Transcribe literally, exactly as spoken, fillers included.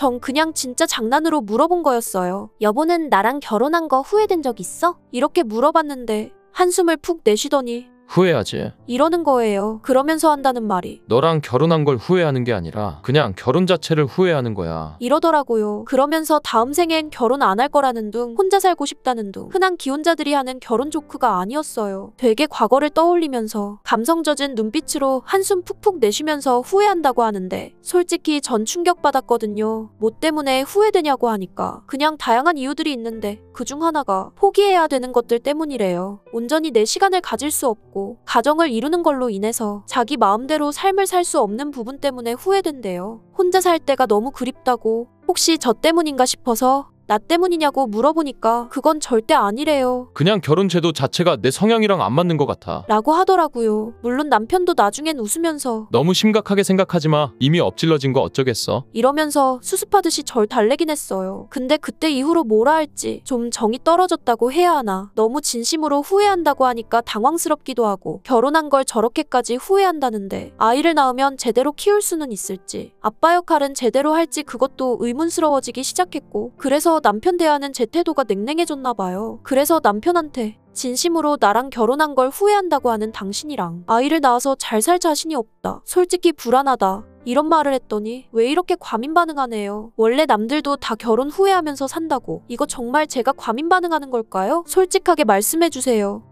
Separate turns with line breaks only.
전 그냥 진짜 장난으로 물어본 거였어요. 여보는 나랑 결혼한 거 후회된 적 있어? 이렇게 물어봤는데 한숨을 푹 내쉬더니
후회하지.
이러는 거예요. 그러면서 한다는 말이
너랑 결혼한 걸 후회하는 게 아니라 그냥 결혼 자체를 후회하는 거야.
이러더라고요. 그러면서 다음 생엔 결혼 안 할 거라는 둥, 혼자 살고 싶다는 둥, 흔한 기혼자들이 하는 결혼 조크가 아니었어요. 되게 과거를 떠올리면서 감성 젖은 눈빛으로 한숨 푹푹 내쉬면서 후회한다고 하는데 솔직히 전 충격받았거든요. 뭐 때문에 후회되냐고 하니까 그냥 다양한 이유들이 있는데 그중 하나가 포기해야 되는 것들 때문이래요. 온전히 내 시간을 가질 수 없고 가정을 이루는 걸로 인해서 자기 마음대로 삶을 살 수 없는 부분 때문에 후회된대요. 혼자 살 때가 너무 그립다고 혹시 저 때문인가 싶어서 나 때문이냐고 물어보니까 그건 절대 아니래요.
그냥 결혼 제도 자체가 내 성향이랑 안 맞는 것 같아.
라고 하더라고요. 물론 남편도 나중엔 웃으면서
너무 심각하게 생각하지 마. 이미 엎질러진 거 어쩌겠어.
이러면서 수습하듯이 절 달래긴 했어요. 근데 그때 이후로 뭐라 할지 좀 정이 떨어졌다고 해야 하나. 너무 진심으로 후회한다고 하니까 당황스럽기도 하고 결혼한 걸 저렇게까지 후회한다는데 아이를 낳으면 제대로 키울 수는 있을지 아빠 역할은 제대로 할지 그것도 의문스러워지기 시작했고 그래서 남편 대하는 제 태도가 냉랭해졌나 봐요. 그래서 남편한테 진심으로 나랑 결혼한 걸 후회한다고 하는 당신이랑 아이를 낳아서 잘 살 자신이 없다. 솔직히 불안하다. 이런 말을 했더니 왜 이렇게 과민 반응하네요. 원래 남들도 다 결혼 후회하면서 산다고. 이거 정말 제가 과민 반응하는 걸까요? 솔직하게 말씀해주세요.